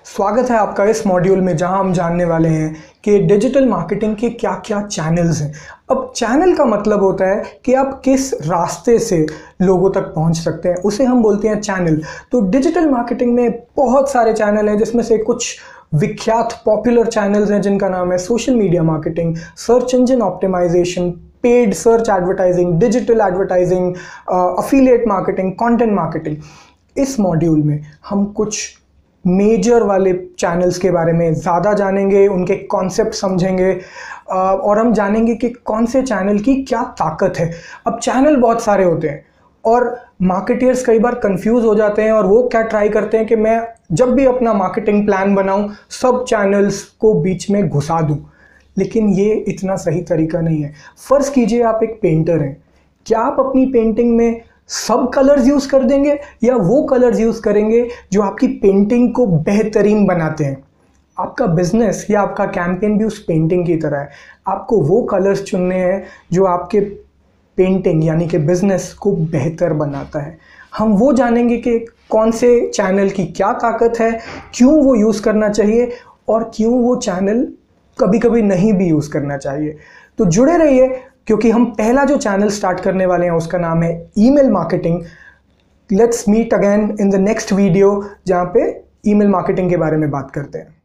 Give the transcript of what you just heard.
स्वागत है आपका इस मॉड्यूल में जहां हम जानने वाले हैं कि डिजिटल मार्केटिंग के क्या क्या चैनल्स हैं। अब चैनल का मतलब होता है कि आप किस रास्ते से लोगों तक पहुंच सकते हैं, उसे हम बोलते हैं चैनल। तो डिजिटल मार्केटिंग में बहुत सारे चैनल हैं, जिसमें से कुछ विख्यात पॉपुलर चैनल्स हैं जिनका नाम है social media marketing, search engine optimisation, paid search advertising, digital advertising, affiliate marketing, content marketing. इस मॉड्यूल में हम कुछ मेजर वाले चैनल्स के बारे में ज़्यादा जानेंगे, उनके कॉन्सेप्ट समझेंगे और हम जानेंगे कि कौन से चैनल की क्या ताकत है। अब चैनल बहुत सारे होते हैं और मार्केटियर्स कई बार कंफ्यूज हो जाते हैं और वो क्या ट्राई करते हैं कि मैं जब भी अपना मार्केटिंग प्लान बनाऊं सब चैनल्स को बीच में घुसा दूं, लेकिन ये इतना सही तरीका नहीं है। फ़र्ज़ कीजिए आप एक पेंटर हैं, क्या आप अपनी पेंटिंग में सब कलर्स यूज़ कर देंगे या वो कलर्स यूज़ करेंगे जो आपकी पेंटिंग को बेहतरीन बनाते हैं? आपका बिजनेस या आपका कैंपेन भी उस पेंटिंग की तरह है। आपको वो कलर्स चुनने हैं जो आपके पेंटिंग यानी कि बिजनेस को बेहतर बनाता है। हम वो जानेंगे कि कौन से चैनल की क्या ताकत है, क्यों वो यूज़ करना चाहिए और क्यों वो चैनल कभी कभी नहीं भी यूज़ करना चाहिए। तो जुड़े रहिए, क्योंकि हम पहला जो चैनल स्टार्ट करने वाले हैं उसका नाम है email marketing. Let's meet again in the next video, जहाँ पे ईमेल मार्केटिंग के बारे में बात करते हैं।